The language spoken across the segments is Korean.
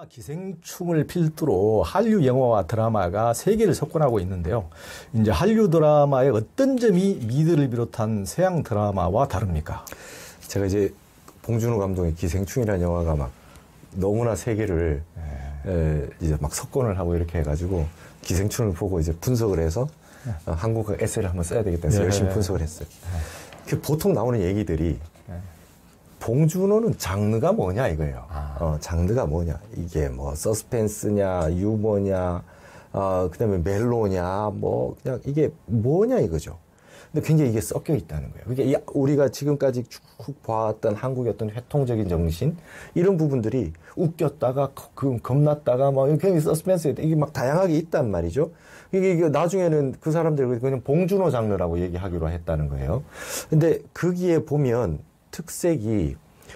기생충을 필두로 한류 영화와 드라마가 세계를 석권하고 있는데요. 이제 한류 드라마의 어떤 점이 미드를 비롯한 서양 드라마와 다릅니까? 제가 이제 봉준호 감독의 기생충이라는 영화가 막 너무나 세계를 이제 막 석권을 하고 이렇게 해가지고 기생충을 보고 이제 분석을 해서 한국 에세이를 한번 써야 되겠다 해서 열심히 분석을 했어요. 보통 나오는 얘기들이 봉준호는 장르가 뭐냐 이거예요. 장르가 뭐냐. 이게 뭐 서스펜스냐, 유머냐, 그다음에 멜로냐, 뭐 그냥 이게 뭐냐 이거죠. 근데 굉장히 이게 섞여 있다는 거예요. 그러니까 우리가 지금까지 쭉 봐왔던 한국의 어떤 회통적인 정신 이런 부분들이 웃겼다가 겁났다가 막 굉장히 서스펜스 이게 막 다양하게 있단 말이죠. 이게 나중에는 그 사람들 그냥 봉준호 장르라고 얘기하기로 했다는 거예요. 근데 거기에 보면 특색이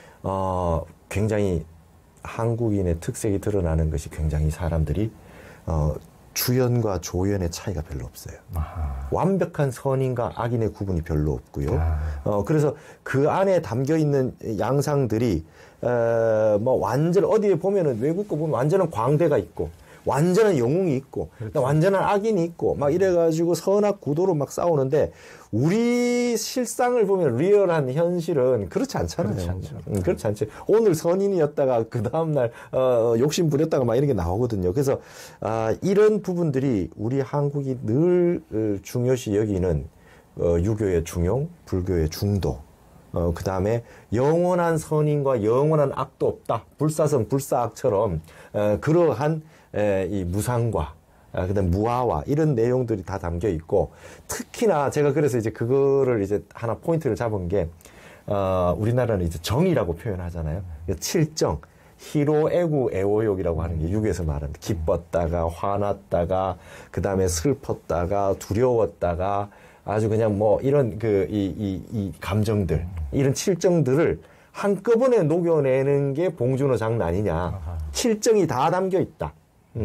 굉장히 한국인의 특색이 드러나는 것이 굉장히 사람들이 주연과 조연의 차이가 별로 없어요. 아하. 완벽한 선인과 악인의 구분이 별로 없고요. 그래서 그 안에 담겨 있는 양상들이 뭐 완전 어디에 보면은 외국 거 보면 완전한 광대가 있고 완전한 영웅이 있고 그렇죠. 완전한 악인이 있고 막 이래가지고 선악 구도로 막 싸우는데 우리 실상을 보면 리얼한 현실은 그렇지 않잖아요. 그렇지 않죠. 그렇지 않죠. 오늘 선인이었다가 그 다음날 욕심 부렸다가 막 이런 게 나오거든요. 그래서 이런 부분들이 우리 한국이 늘 중요시 여기는 유교의 중용, 불교의 중도 그 다음에 영원한 선인과 영원한 악도 없다. 불사성 불사악처럼 그러한 이 무상과 그다음 무아와 이런 내용들이 다 담겨 있고 특히나 제가 그래서 이제 그거를 이제 하나 포인트를 잡은 게 우리나라는 이제 정이라고 표현하잖아요. 칠정 희로애구 애오욕이라고 하는 게 유교에서 말하는 기뻤다가 화났다가 그다음에 슬펐다가 두려웠다가 아주 그냥 뭐 이런 이 감정들 이런 칠정들을 한꺼번에 녹여내는 게 봉준호 장르 아니냐. 칠정이 다 담겨 있다.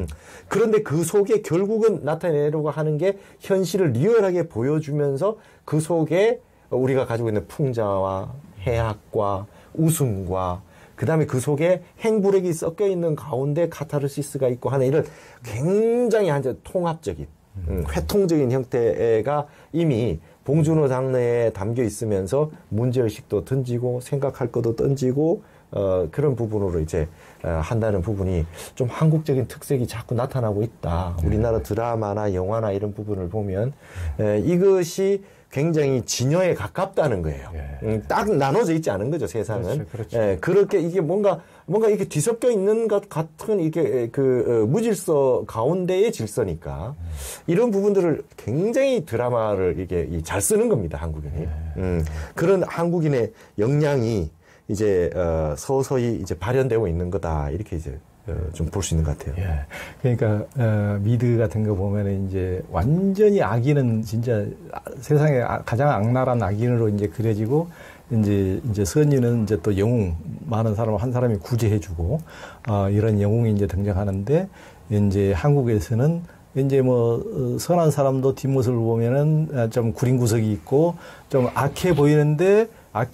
그런데 그 속에 결국은 나타내려고 하는 게 현실을 리얼하게 보여주면서 그 속에 우리가 가지고 있는 풍자와 해학과 웃음과 그 다음에 그 속에 행불액이 섞여 있는 가운데 카타르시스가 있고 하는 이런 굉장히 한제 통합적인 회통적인 형태가 이미 봉준호 장르에 담겨 있으면서 문제의식도 던지고 생각할 것도 던지고 그런 부분으로 이제 한다는 부분이 좀 한국적인 특색이 자꾸 나타나고 있다. 우리나라 드라마나 영화나 이런 부분을 보면 이것이 굉장히 진여에 가깝다는 거예요. 딱 나눠져 있지 않은 거죠, 세상은. 그렇죠. 그렇게 이게 뭔가 이렇게 뒤섞여 있는 것 같은 이게 무질서 가운데의 질서니까 이런 부분들을 굉장히 드라마를 이게 잘 쓰는 겁니다, 한국인이. 그런 한국인의 역량이 이제 서서히 이제 발현되고 있는 거다 이렇게 이제 좀 볼 수 있는 것 같아요. 예. 그러니까 미드 같은 거 보면은 이제 완전히 악인은 진짜 세상에 가장 악랄한 악인으로 이제 그려지고 이제 선인은 이제 또 영웅 많은 사람을 한 사람이 구제해주고 이런 영웅이 이제 등장하는데 이제 한국에서는 이제 뭐 선한 사람도 뒷모습을 보면은 좀 구린 구석이 있고 좀 악해 보이는데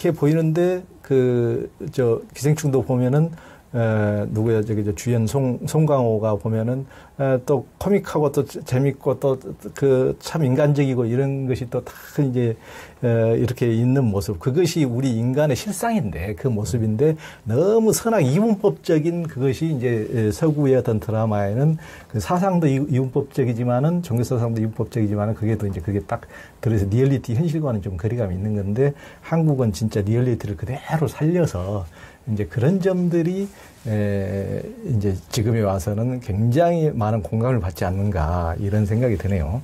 기생충도 보면은 누구야 저기 주연 송강호가 보면은 또 코믹하고 또 재밌고 또 그 참 인간적이고 이런 것이 또 다 이제 이렇게 있는 모습 그것이 우리 인간의 실상인데 그 모습인데 너무 선악 이분법적인 그것이 이제 서구의 어떤 드라마에는 그 사상도 이분법적이지만은 종교사상도 이분법적이지만은 그게 또 이제 그게 딱 그래서 리얼리티 현실과는 좀 거리감이 있는 건데 한국은 진짜 리얼리티를 그대로 살려서 이제 그런 점들이 이제 지금에 와서는 굉장히 많은 공감을 받지 않는가 이런 생각이 드네요.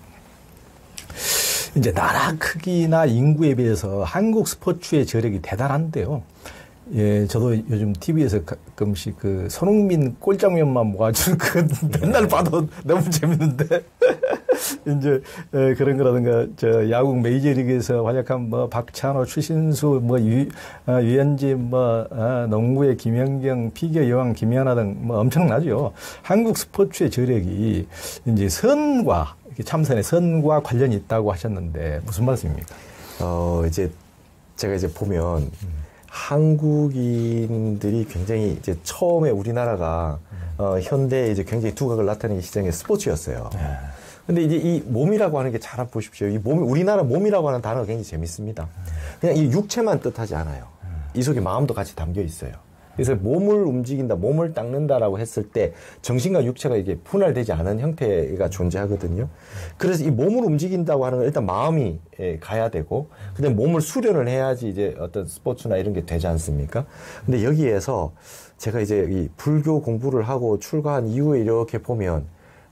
이제 나라 크기나 인구에 비해서 한국 스포츠의 저력이 대단한데요. 예, 저도 요즘 TV에서 가끔씩 그 손흥민 골장면만 모아주는 그 맨날 봐도 너무 재밌는데 이제 그런 거라든가 저 야구 메이저리그에서 활약한 뭐 박찬호, 추신수, 뭐 유현진, 뭐 농구의 김연경, 피겨 여왕 김연아 등 뭐 엄청나죠. 한국 스포츠의 저력이 이제 선과 참선의 선과 관련이 있다고 하셨는데 무슨 말씀입니까? 이제 제가 이제 보면 한국인들이 굉장히 이제 처음에 우리나라가 현대에 이제 굉장히 두각을 나타내기 시작한 게 스포츠였어요. 근데 이제 이 몸이라고 하는 게 잘 보십시오. 이 몸, 우리나라 몸이라고 하는 단어가 굉장히 재밌습니다. 그냥 이 육체만 뜻하지 않아요. 이 속에 마음도 같이 담겨 있어요. 그래서 몸을 움직인다, 몸을 닦는다라고 했을 때 정신과 육체가 이게 분할되지 않은 형태가 존재하거든요. 그래서 이 몸을 움직인다고 하는 건 일단 마음이 가야 되고, 그다음에 몸을 수련을 해야지 이제 어떤 스포츠나 이런 게 되지 않습니까? 근데 여기에서 제가 이제 이 불교 공부를 하고 출가한 이후에 이렇게 보면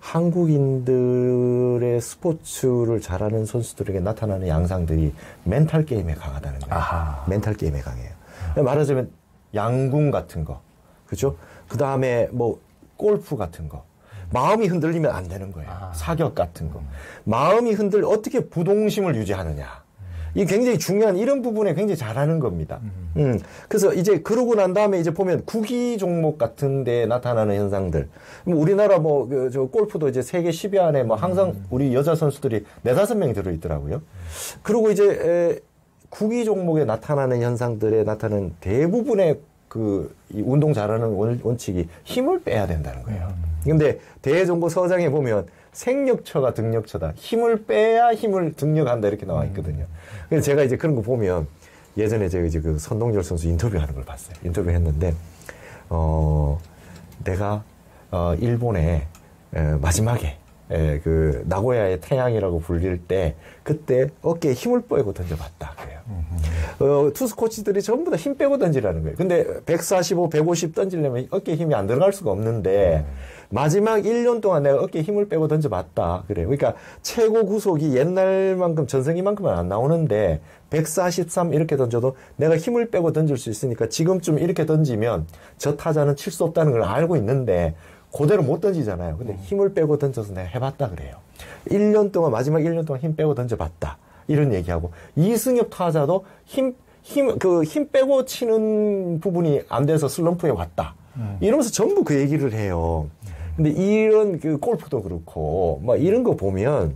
한국인들의 스포츠를 잘하는 선수들에게 나타나는 양상들이 멘탈 게임에 강하다는 거예요. 아하. 멘탈 게임에 강해요. 말하자면 양궁 같은 거, 그죠? 그 다음에 뭐 골프 같은 거, 마음이 흔들리면 안 되는 거예요. 사격 같은 거, 마음이 어떻게 부동심을 유지하느냐. 이게 굉장히 중요한 이런 부분에 굉장히 잘하는 겁니다. 그래서 이제 그러고 난 다음에 이제 보면 구기 종목 같은 데 나타나는 현상들. 뭐 우리나라 저 골프도 이제 세계 10위 안에 뭐 항상 우리 여자 선수들이 4-5명이 들어있더라고요. 그리고 이제 구기 종목에 나타나는 현상들에 나타나는 대부분의 이 운동 잘하는 원칙이 힘을 빼야 된다는 거예요. 근데 대종고 서장에 보면 생력처가 등력처다. 힘을 빼야 힘을 등력한다. 이렇게 나와 있거든요. 그래서 제가 이제 그런 거 보면 예전에 제가 이제 그 선동열 선수 인터뷰하는 걸 봤어요. 인터뷰 했는데, 내가, 일본에, 마지막에, 그, 나고야의 태양이라고 불릴 때, 그때 어깨에 힘을 빼고 던져봤다. 그래요. 투수 코치들이 전부 다 힘 빼고 던지라는 거예요. 근데 145, 150 던지려면 어깨에 힘이 안 들어갈 수가 없는데, 마지막 1년 동안 내가 어깨에 힘을 빼고 던져봤다. 그래요. 그러니까 최고 구속이 옛날만큼 전성기만큼은 안 나오는데 143 이렇게 던져도 내가 힘을 빼고 던질 수 있으니까 지금쯤 이렇게 던지면 저 타자는 칠 수 없다는 걸 알고 있는데 그대로 못 던지잖아요. 근데 힘을 빼고 던져서 내가 해봤다 그래요. 1년 동안, 마지막 1년 동안 힘 빼고 던져봤다. 이런 얘기하고 이승엽 타자도 힘 빼고 치는 부분이 안 돼서 슬럼프에 왔다. 이러면서 전부 그 얘기를 해요. 근데 이런 그 골프도 그렇고, 뭐 이런 거 보면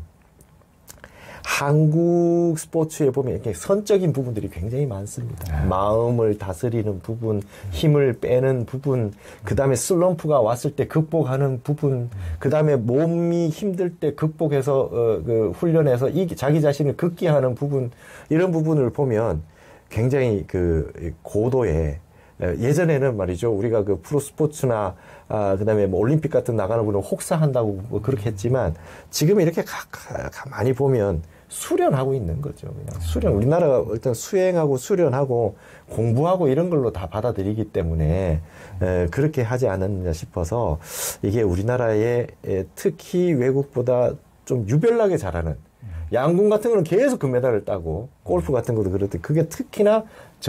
한국 스포츠에 보면 이렇게 선적인 부분들이 굉장히 많습니다. 마음을 다스리는 부분, 힘을 빼는 부분, 그 다음에 슬럼프가 왔을 때 극복하는 부분, 그 다음에 몸이 힘들 때 극복해서, 그 훈련해서 자기 자신을 극기하는 부분, 이런 부분을 보면 굉장히 그 고도의 예전에는 말이죠. 우리가 그 프로 스포츠나, 그 다음에 뭐 올림픽 같은 나가는 분은 혹사한다고 뭐 그렇게 했지만 지금 이렇게 가만히 보면 수련하고 있는 거죠. 그냥 우리나라가 일단 수행하고 수련하고 공부하고 이런 걸로 다 받아들이기 때문에 그렇게 하지 않았느냐 싶어서 이게 우리나라의 특히 외국보다 좀 유별나게 잘하는 양궁 같은 거는 계속 금메달을 따고 골프 같은 것도 그렇듯 그게 특히나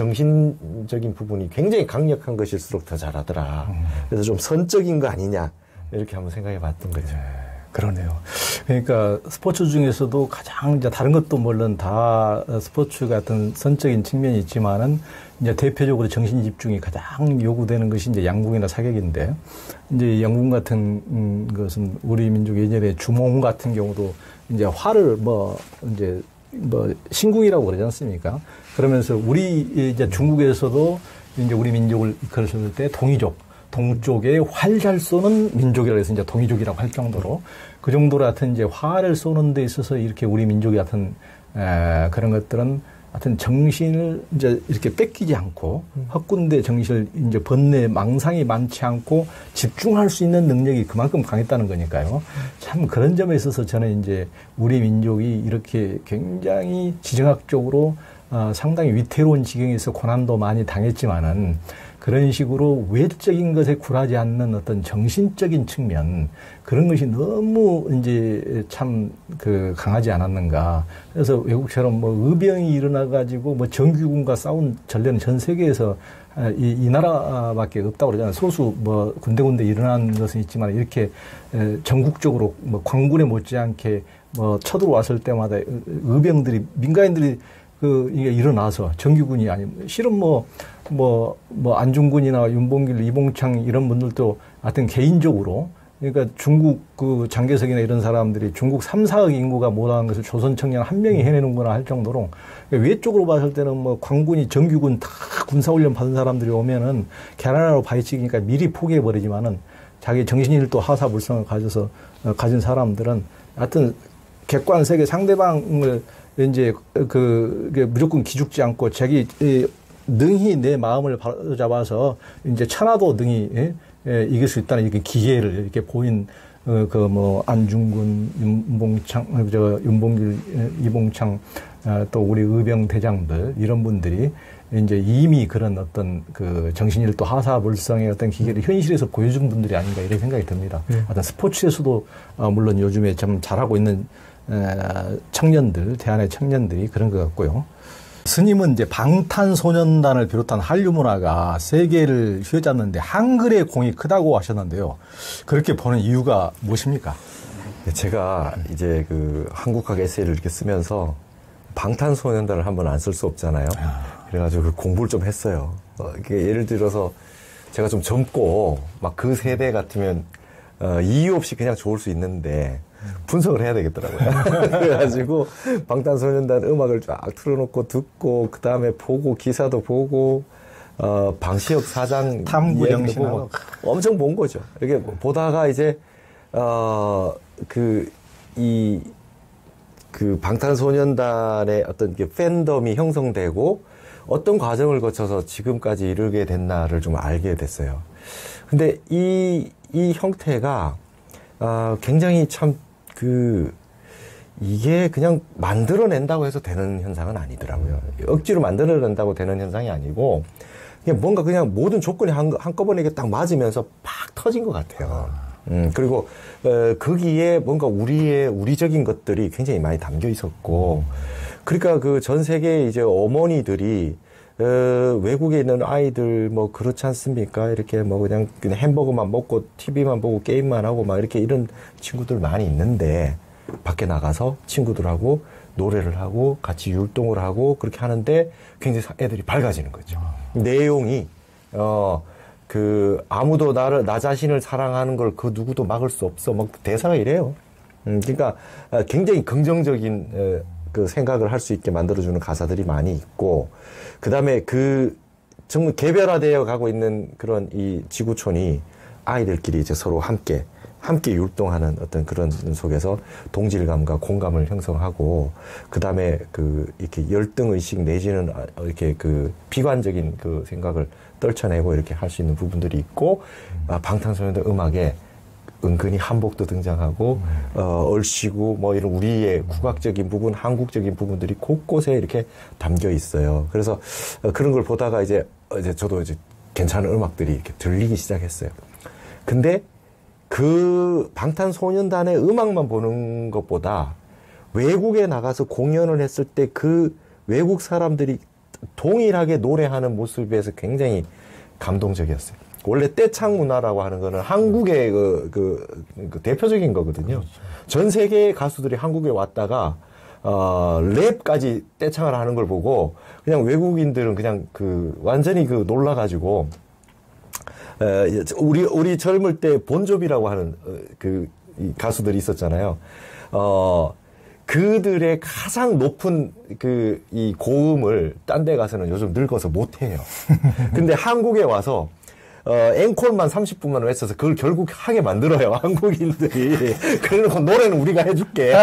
정신적인 부분이 굉장히 강력한 것일수록 더 잘하더라. 그래서 좀 선적인 거 아니냐 이렇게 한번 생각해 봤던 거죠. 네, 그러네요. 그러니까 스포츠 중에서도 가장 이제 다른 것도 물론 다 스포츠 같은 선적인 측면이 있지만은 이제 대표적으로 정신 집중이 가장 요구되는 것이 이제 양궁이나 사격인데 이제 양궁 같은 것은 우리 민족 예전에 주몽 같은 경우도 이제 활을 이제 신궁이라고 그러지 않습니까? 그러면서 우리 이제 중국에서도 이제 우리 민족을 이끌었을 때 동쪽에 활 잘 쏘는 민족이라고 해서 이제 동이족이라고 할 정도로 그 정도로 하여튼 이제 활을 쏘는 데 있어서 이렇게 우리 민족의 하여튼 그런 것들은 하여튼 정신을 이제 이렇게 뺏기지 않고 헛군데 정신을 이제 번뇌 망상이 많지 않고 집중할 수 있는 능력이 그만큼 강했다는 거니까요. 참 그런 점에 있어서 저는 이제 우리 민족이 이렇게 굉장히 지정학적으로 상당히 위태로운 지경에서 고난도 많이 당했지만은 그런 식으로 외적인 것에 굴하지 않는 어떤 정신적인 측면 그런 것이 너무 이제 참 강하지 않았는가. 그래서 외국처럼 의병이 일어나가지고 정규군과 싸운 전례는 전 세계에서 이 나라밖에 없다고 그러잖아요. 소수 군데군데 일어난 것은 있지만 이렇게 전국적으로 광군에 못지않게 쳐들어왔을 때마다 의병들이 민간인들이 이게 일어나서 정규군이 아니면 실은 안중근이나 윤봉길, 이봉창 이런 분들도 하여튼 개인적으로 그러니까 중국 장개석이나 이런 사람들이 중국 3, 4억 인구가 못한 것을 조선 청년 한 명이 해내는구나 할 정도로 외적으로 봤을 때는 광군이 정규군 다 군사훈련 받은 사람들이 오면은 개나라로 파헤치기니까 미리 포기해버리지만은 자기 정신일도 하사불성을 가진 사람들은 하여튼 객관세계 상대방을 이제 무조건 기죽지 않고 자기 능히 내 마음을 바로잡아서 이제 천하도 능히 이길 수 있다는 이렇게 기회를 이렇게 보인 안중근, 윤봉길, 이봉창, 또 우리 의병 대장들 이런 분들이 이제 이미 그런 어떤 정신일도 하사불성의 어떤 기계를 현실에서 보여준 분들이 아닌가 이런 생각이 듭니다. 어떤 스포츠에서도 물론 요즘에 참 잘하고 있는 청년들, 대한의 청년들이 그런 것 같고요. 스님은 이제 방탄소년단을 비롯한 한류 문화가 세계를 휘어잡는데 한글의 공이 크다고 하셨는데요. 그렇게 보는 이유가 무엇입니까? 제가 이제 한국학 에세이를 이렇게 쓰면서 방탄소년단을 한번 안 쓸 수 없잖아요. 그래가지고 공부를 좀 했어요. 예를 들어서 제가 좀 젊고 막 그 세대 같으면 이유 없이 그냥 좋을 수 있는데 분석을 해야 되겠더라고요. 그래가지고 방탄소년단 음악을 쫙 틀어놓고 듣고 그 다음에 보고 기사도 보고 방시혁 사장 탐구 영신하고 엄청 본 거죠. 이렇게 보다가 이제 방탄소년단의 어떤 팬덤이 형성되고 어떤 과정을 거쳐서 지금까지 이르게 됐나를 좀 알게 됐어요. 근데 이 형태가 굉장히 참 이게 그냥 만들어낸다고 해서 되는 현상은 아니더라고요. 억지로 만들어낸다고 되는 현상이 아니고, 그냥 뭔가 그냥 모든 조건이 한꺼번에 이게 딱 맞으면서 팍 터진 것 같아요. 그리고, 거기에 뭔가 우리적인 것들이 굉장히 많이 담겨 있었고, 그러니까 전 세계 이제 어머니들이, 외국에 있는 아이들 그렇지 않습니까? 이렇게 그냥 햄버거만 먹고 TV만 보고 게임만 하고 막 이렇게 이런 친구들 많이 있는데 밖에 나가서 친구들하고 노래를 하고 같이 율동을 하고 그렇게 하는데 굉장히 애들이 밝아지는 거죠. 내용이 아무도 나 자신을 사랑하는 걸 그 누구도 막을 수 없어. 대사가 이래요. 그러니까 굉장히 긍정적인 생각을 할 수 있게 만들어주는 가사들이 많이 있고, 그 다음에 정말 개별화되어 가고 있는 그런 이 지구촌이 아이들끼리 이제 서로 함께 율동하는 어떤 그런 속에서 동질감과 공감을 형성하고, 그 다음에 이렇게 열등의식 내지는 이렇게 비관적인 생각을 떨쳐내고 이렇게 할 수 있는 부분들이 있고, 방탄소년단 음악에 은근히 한복도 등장하고, 얼씨구, 이런 우리의 국악적인 부분, 한국적인 부분들이 곳곳에 이렇게 담겨 있어요. 그래서 그런 걸 보다가 이제 저도 이제 괜찮은 음악들이 이렇게 들리기 시작했어요. 근데 방탄소년단의 음악만 보는 것보다 외국에 나가서 공연을 했을 때 외국 사람들이 동일하게 노래하는 모습에서 굉장히 감동적이었어요. 원래 떼창 문화라고 하는 거는 한국의 대표적인 거거든요. 전 세계의 가수들이 한국에 왔다가, 랩까지 떼창을 하는 걸 보고, 그냥 외국인들은 그냥 완전히 놀라가지고, 우리 젊을 때 본조비라고 하는, 이 가수들이 있었잖아요. 그들의 가장 높은 이 고음을 딴 데 가서는 요즘 늙어서 못해요. 근데 한국에 와서, 앵콜만 30분만 외쳐서 그걸 결국 하게 만들어요, 한국인들이. 그래놓고 노래는 우리가 해줄게.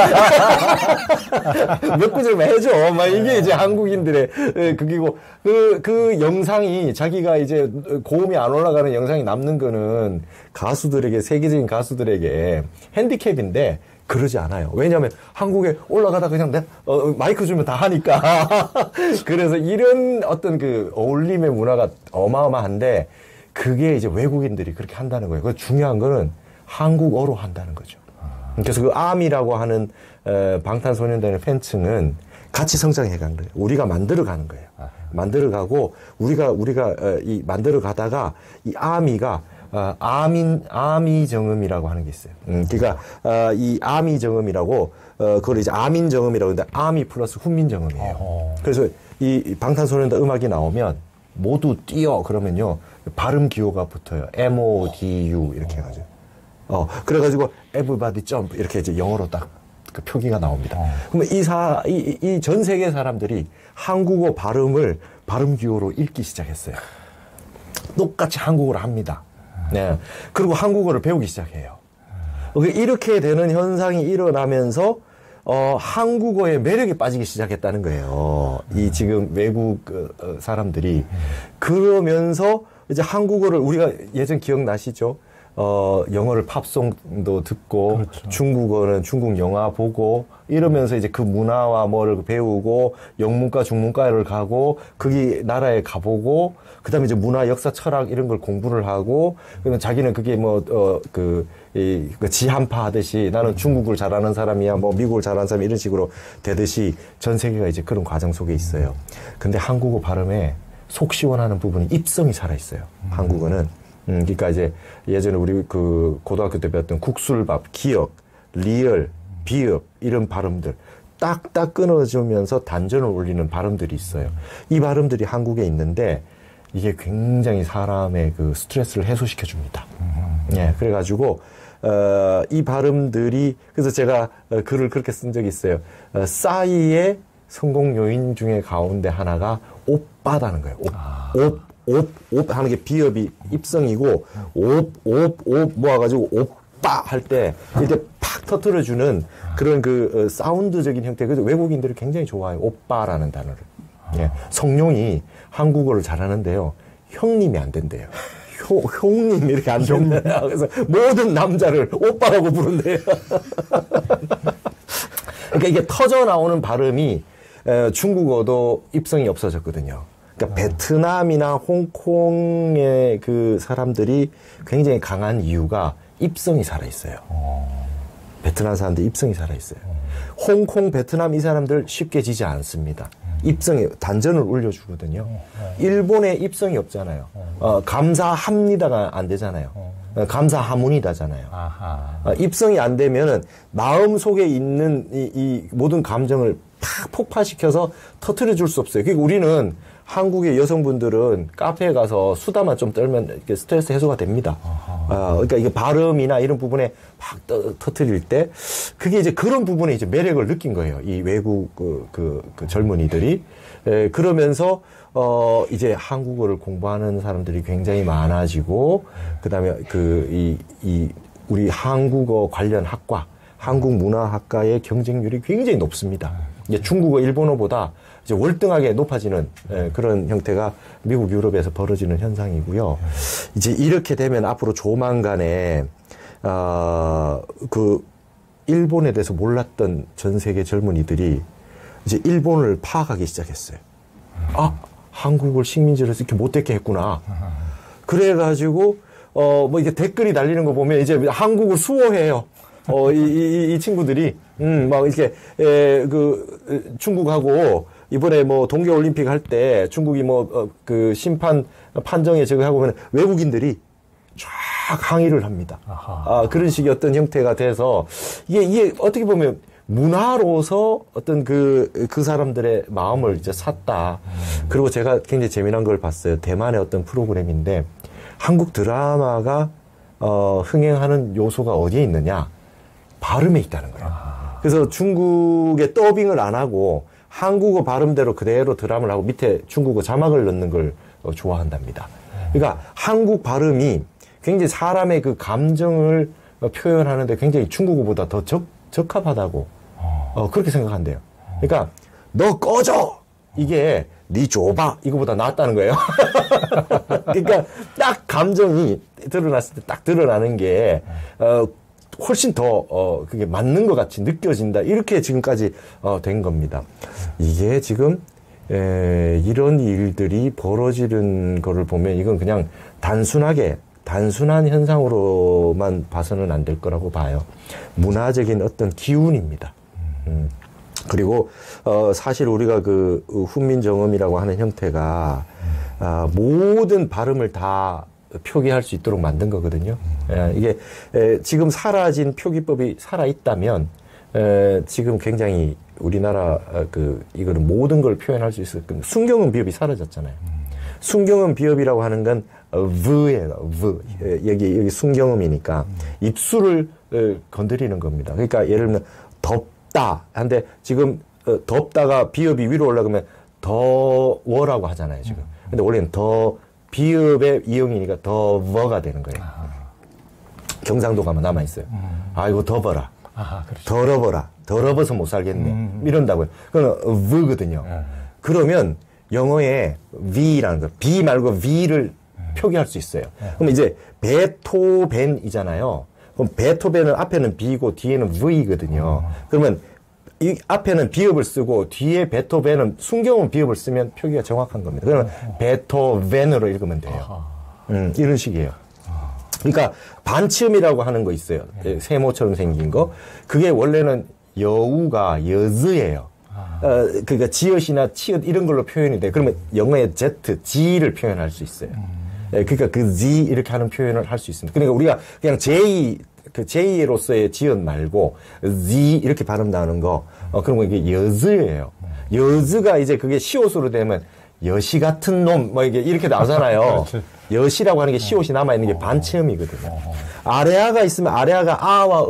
몇 구절만 해줘. 이게 이제 한국인들의, 그기고, 영상이, 자기가 이제 고음이 안 올라가는 영상이 남는 거는 가수들에게, 세계적인 가수들에게 핸디캡인데, 그러지 않아요. 왜냐하면 한국에 올라가다 그냥 마이크 주면 다 하니까. 그래서 이런 어떤 어울림의 문화가 어마어마한데, 그게 이제 외국인들이 그렇게 한다는 거예요. 그 중요한 거는 한국어로 한다는 거죠. 그래서 아미라고 하는 방탄소년단의 팬층은 같이 성장해 가는 거예요. 우리가 만들어 가는 거예요. 만들어 가고 우리가 이 만들어 가다가 이 아미가 아미 정음이라고 하는 게 있어요. 그러니까 이 아미 정음이라고 그걸 이제 아민 정음이라고 하는데 아미 플러스 훈민 정음이에요. 그래서 이 방탄소년단 음악이 나오면 모두 뛰어 그러면요 발음 기호가 붙어요. MODU 이렇게 해가지고 그래가지고 everybody jump 이렇게 이제 영어로 딱 그 표기가 나옵니다. 그러면 이 전 세계 사람들이 한국어 발음 기호로 읽기 시작했어요. 똑같이 한국어를 합니다. 네. 그리고 한국어를 배우기 시작해요. 이렇게 되는 현상이 일어나면서 한국어의 매력에 빠지기 시작했다는 거예요. 이 지금 외국 사람들이. 그러면서 이제 한국어를 우리가 예전 기억나시죠? 영어를 팝송도 듣고, 그렇죠. 중국어는 중국 영화 보고, 이러면서 이제 그 문화와 뭐를 배우고, 영문과 중문과를 가고, 거기 나라에 가보고, 그 다음에 이제 문화, 역사, 철학 이런 걸 공부를 하고, 그러면 자기는 그게 지한파 하듯이 나는 중국을 잘하는 사람이야, 뭐 미국을 잘하는 사람 이런 식으로 되듯이 전 세계가 이제 그런 과정 속에 있어요. 근데 한국어 발음에 속 시원하는 부분이 입성이 살아있어요. 한국어는. 그러니까 이제 예전에 우리 그 고등학교 때 배웠던 국술밥, 기역, 리얼, 비읍 이런 발음들 딱딱 끊어주면서 단전을 올리는 발음들이 있어요. 이 발음들이 한국에 있는데 이게 굉장히 사람의 그 스트레스를 해소시켜 줍니다. 예, 그래가지고 이 발음들이 그래서 제가 글을 그렇게 쓴 적이 있어요. 싸이의 성공 요인 중에 가운데 하나가 오빠다는 거예요. 옵 하는 게 비읍이 입성이고 옵 모아가지고 오빠 할 때 이렇게 팍 터뜨려주는 그런 그 사운드적인 형태. 그래서 외국인들이 굉장히 좋아해요. 오빠라는 단어를. 예. 성룡이 한국어를 잘하는데요. 형님이 안 된대요. 형님 이렇게 안 된대요. 그래서 모든 남자를 오빠라고 부른대요. 그러니까 이게 터져 나오는 발음이 중국어도 입성이 없어졌거든요. 그러니까 베트남이나 홍콩의 그 사람들이 굉장히 강한 이유가 입성이 살아있어요. 베트남 사람들 입성이 살아있어요. 홍콩, 베트남 이 사람들 쉽게 지지 않습니다. 입성에 단전을 올려주거든요. 일본의 입성이 없잖아요. 감사합니다가 안 되잖아요. 감사하문이다잖아요. 입성이 안 되면은 마음 속에 있는 이 모든 감정을 팍 폭파시켜서 터트려 줄 수 없어요. 그러니까 우리는 한국의 여성분들은 카페에 가서 수다만 좀 떨면 이렇게 스트레스 해소가 됩니다. 그러니까 이게 발음이나 이런 부분에 막 터트릴 때 그게 이제 그런 부분에 이제 매력을 느낀 거예요. 이 외국 그 젊은이들이. 그러면서 이제 한국어를 공부하는 사람들이 굉장히 많아지고 그다음에 우리 한국어 관련 학과, 한국문화학과의 경쟁률이 굉장히 높습니다. 이제 중국어, 일본어보다 이제 월등하게 높아지는 그런 형태가 미국, 유럽에서 벌어지는 현상이고요. 이제 이렇게 되면 앞으로 조만간에 그 일본에 대해서 몰랐던 전 세계 젊은이들이 이제 일본을 파악하기 시작했어요. 한국을 식민지로서 이렇게 못되게 했구나. 그래가지고 뭐 이게 댓글이 달리는 거 보면 이제 한국을 수호해요. 이 친구들이 막 이렇게 중국하고 이번에 뭐 동계올림픽 할 때 중국이 그 심판 판정에 저거 하고 보면 외국인들이 쫙 항의를 합니다. 그런 식의 어떤 형태가 돼서 이게 어떻게 보면 문화로서 어떤 그 사람들의 마음을 이제 샀다. 그리고 제가 굉장히 재미난 걸 봤어요. 대만의 어떤 프로그램인데 한국 드라마가 흥행하는 요소가 어디에 있느냐? 발음에 있다는 거예요. 그래서 중국의 더빙을 안 하고 한국어 발음대로 그대로 드라마를 하고 밑에 중국어 자막을 넣는 걸 좋아한답니다. 그러니까 한국 발음이 굉장히 사람의 그 감정을 표현하는데 굉장히 중국어보다 더 적합하다고 그렇게 생각한대요. 그러니까 너 꺼져! 이게 니 줘봐! 이거보다 낫다는 거예요. 그러니까 딱 감정이 드러났을 때 딱 드러나는 게 훨씬 더 그게 맞는 것 같이 느껴진다. 이렇게 지금까지 된 겁니다. 이게 지금 이런 일들이 벌어지는 거를 보면 이건 그냥 단순한 현상으로만 봐서는 안 될 거라고 봐요. 문화적인 어떤 기운입니다. 그리고 사실 우리가 그 훈민정음이라고 하는 형태가 모든 발음을 다 표기할 수 있도록 만든 거거든요. 이게 지금 사라진 표기법이 살아 있다면 지금 굉장히 우리나라 이거는 모든 걸 표현할 수 있을 겁니다. 순경음 비읍이 사라졌잖아요. 순경음 비읍이라고 하는 건 v예요. v. 여기 순경음이니까 입술을 건드리는 겁니다. 그러니까 예를 들면 덥다 한데 지금 덥다가 비읍이 위로 올라가면 더워라고 하잖아요. 지금. 근데 원래는 비읍의 이응이니까 더버가 되는 거예요. 경상도 가면 남아있어요. 아이고, 더버라. 그렇죠. 더러버라. 더러버서 못 살겠네. 이런다고요. 그건 v거든요. 그러면 영어에 V라는 거, B 말고 V를 표기할 수 있어요. 그럼 이제 베토벤이잖아요. 그럼 베토벤은 앞에는 B고 뒤에는 V거든요. 그러면 이 앞에는 비읍을 쓰고 뒤에 베토벤은 순경은 비읍을 쓰면 표기가 정확한 겁니다. 그러면 베토벤으로 읽으면 돼요. 이런 식이에요. 그러니까 반치음이라고 하는 거 있어요. 세모처럼 생긴 거. 그게 원래는 여우가 여즈예요. 그러니까 지읒이나 치읒 이런 걸로 표현이 돼. 그러면 영어의 Z, G를 표현할 수 있어요. 그러니까 그 Z 이렇게 하는 표현을 할 수 있습니다. 그러니까 우리가 그냥 J로서의 지읒 말고 Z 이렇게 발음 나오는 거, 그런 거 이게 여즈예요. 여즈가 이제 그게 시옷으로 되면 여시 같은 놈, 뭐 이렇게 나오잖아요. 여시라고 하는 게 시옷이 남아있는 게 반체음이거든요. 아레아가 있으면 아레아가 아와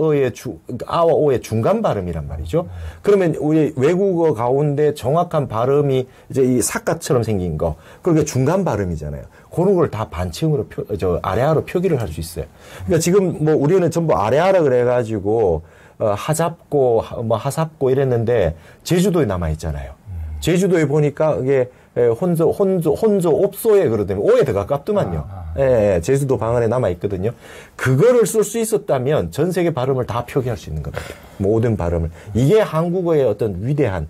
오의 중간 발음이란 말이죠. 그러면 우리 외국어 가운데 정확한 발음이 이제 이 삭가처럼 생긴 거, 그게 중간 발음이잖아요. 그런 걸 다 반체음으로 아레아로 표기를 할 수 있어요. 그러니까 지금 뭐 우리는 전부 아레아라 그래가지고, 하잡고, 뭐 하삽고 이랬는데, 제주도에 남아있잖아요. 제주도에 보니까 그게 혼조 옵소에 그러더니 오에 더 가깝더만요. 예, 제주도 방언에 남아있거든요. 그거를 쓸 수 있었다면 전 세계 발음을 다 표기할 수 있는 겁니다. 모든 발음을. 이게 한국어의 어떤 위대한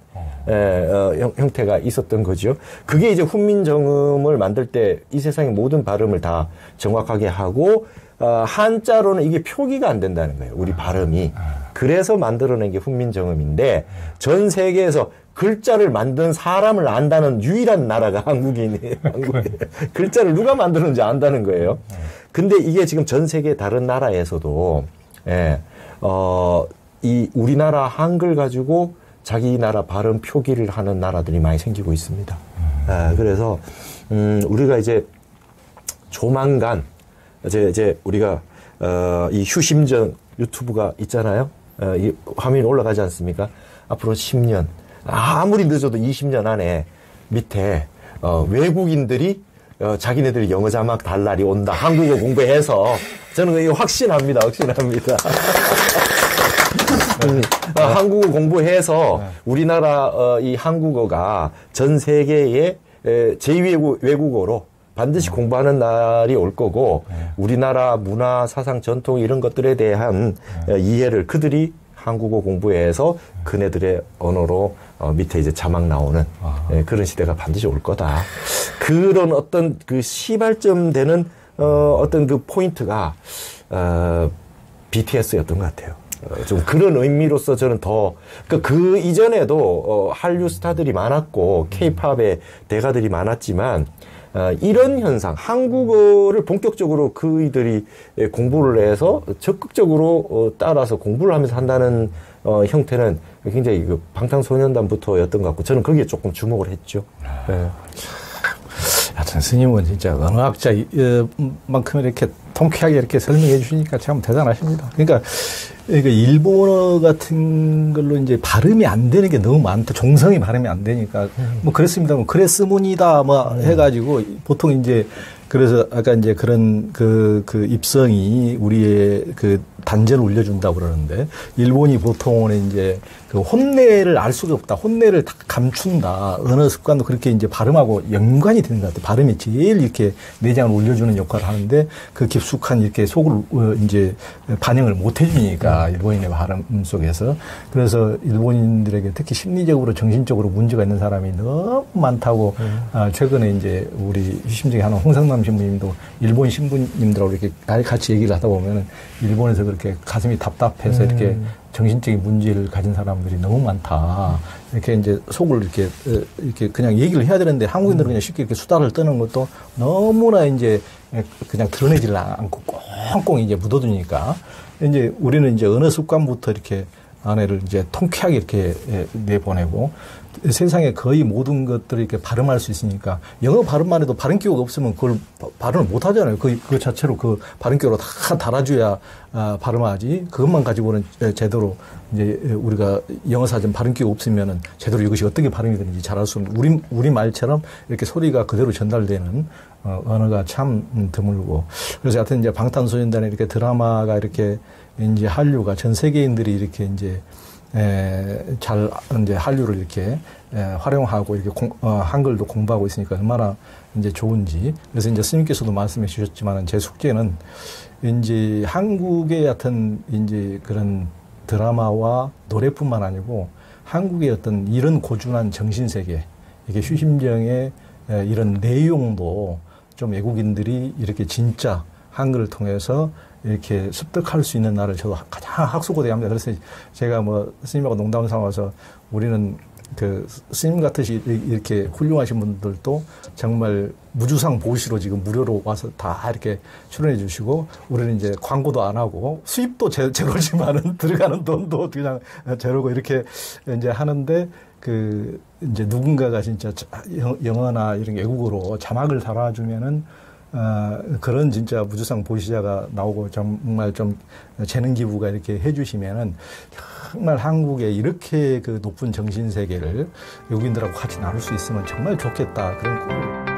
형태가 있었던 거죠. 그게 이제 훈민정음을 만들 때 이 세상의 모든 발음을 다 정확하게 하고, 한자로는 이게 표기가 안 된다는 거예요. 우리 발음이. 그래서 만들어낸 게 훈민정음인데, 전 세계에서 글자를 만든 사람을 안다는 유일한 나라가 한국인이에요. 글자를 누가 만드는지 안다는 거예요. 근데 이게 지금 전 세계 다른 나라에서도, 이 우리나라 한글 가지고 자기 나라 발음 표기를 하는 나라들이 많이 생기고 있습니다. 그래서, 우리가 이제 조만간, 이제 우리가, 이 휴심전 유튜브가 있잖아요. 이 화면이 올라가지 않습니까? 앞으로 10년, 아무리 늦어도 20년 안에 밑에, 외국인들이, 자기네들이 영어 자막 달 날이 온다. 한국어 공부해서. 저는 이거 확신합니다. 한국어 공부해서 우리나라, 이 한국어가 전 세계의 제2 외국어로 반드시 공부하는 날이 올 거고, 우리나라 문화, 사상, 전통 이런 것들에 대한 이해를 그들이 한국어 공부해서 그네들의 언어로 밑에 이제 자막 나오는 그런 시대가 반드시 올 거다. 그런 어떤 그 시발점 되는 어떤 그 포인트가 BTS였던 것 같아요. 좀 그런 의미로서 저는 더 그 이전에도 한류 스타들이 많았고 K-팝의 대가들이 많았지만, 이런 현상, 한국어를 본격적으로 그이들이 공부를 해서 적극적으로 따라서 공부를 하면서 한다는 형태는 굉장히 그 방탄소년단부터였던 것 같고, 저는 거기에 조금 주목을 했죠. 하여튼 스님은 진짜 언어학자만큼 이렇게 통쾌하게 이렇게 설명해 주시니까 참 대단하십니다. 그러니까 일본어 같은 걸로 이제 발음이 안 되는 게 너무 많다. 종성이 발음이 안 되니까 뭐 그랬습니다. 뭐 그랬으문이다 뭐 해가지고 보통 이제 그래서 아까 이제 그런 그 입성이 우리의 그 단전을 울려준다고 그러는데, 일본이 보통은 이제 그 혼내를 알 수가 없다. 혼내를 다 감춘다. 언어 습관도 그렇게 이제 발음하고 연관이 되는 것 같아요. 발음이 제일 이렇게 내장을 울려주는 역할을 하는데, 그 깊숙한 이렇게 속을 이제 반영을 못 해주니까, 일본인의 발음 속에서. 그래서 일본인들에게 특히 심리적으로 정신적으로 문제가 있는 사람이 너무 많다고, 최근에 이제 우리 심정에 하는 홍상남 신부님도 일본 신부님들하고 이렇게 같이 얘기를 하다 보면은 일본에서 그렇게 가슴이 답답해서 이렇게 정신적인 문제를 가진 사람들이 너무 많다. 이렇게 이제 속을 이렇게 그냥 얘기를 해야 되는데, 한국인들은 그냥 쉽게 이렇게 수다를 떠는 것도 너무나 이제 그냥 드러내지를 않고 꽁꽁 이제 묻어두니까, 이제 우리는 이제 언어 습관부터 이렇게 아내를 이제 통쾌하게 이렇게 내보내고, 세상의 거의 모든 것들을 이렇게 발음할 수 있으니까 영어 발음만 해도 발음기호가 없으면 그걸 발음을 못 하잖아요. 그 자체로 그 발음기호로 다 달아줘야 발음하지. 그것만 가지고는 제대로 이제 우리가 영어 사전 발음기호가 없으면은 제대로 이것이 어떻게 발음이 되는지 잘 알 수 없는 우리 말처럼 이렇게 소리가 그대로 전달되는 언어가 참 드물고. 그래서 하여튼 이제 방탄소년단의 이렇게 드라마가 이렇게 이제 한류가 전 세계인들이 이렇게 이제 잘 이제 한류를 이렇게 활용하고 이렇게 한글도 공부하고 있으니까 얼마나 이제 좋은지. 그래서 이제 스님께서도 말씀해 주셨지만은 제 숙제는 이제 한국의 같은 이제 그런 드라마와 노래뿐만 아니고 한국의 어떤 이런 고준한 정신세계, 이게 휴심정의 이런 내용도 좀 외국인들이 이렇게 진짜 한글을 통해서 이렇게 습득할 수 있는 날을 저도 가장 학수고대합니다. 그래서 제가 뭐 스님하고 농담 삼아서 우리는 그 스님 같으시 이렇게 훌륭하신 분들도 정말 무주상 보시로 지금 무료로 와서 다 이렇게 출연해 주시고 우리는 이제 광고도 안 하고 수입도 제로지만은 들어가는 돈도 그냥 제로고 이렇게 이제 하는데 그 이제 누군가가 진짜 영어나 이런 외국어로 자막을 달아주면은 그런 진짜 무주상 보시자가 나오고 정말 좀 재능 기부가 이렇게 해주시면은 정말 한국의 이렇게 그 높은 정신 세계를 외국인들하고 같이 나눌 수 있으면 정말 좋겠다 그런 꿈을.